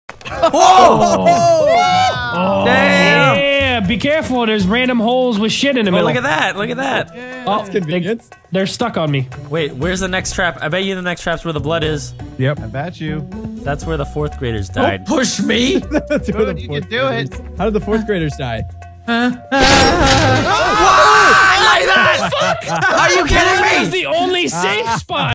Oh, damn. Yeah, be careful. There's random holes with shit in the middle. Look at that. Look at that. Yeah, Oh, that's convenient. They're stuck on me. Wait, where's the next trap? I bet you the next trap's where the blood is. Yep. I bet you. That's where the 4th graders died. Don't push me. That's where the you fourth can do it. graders- How did the 4th graders die? Why like that? Are you kidding me? That was the only safe spot.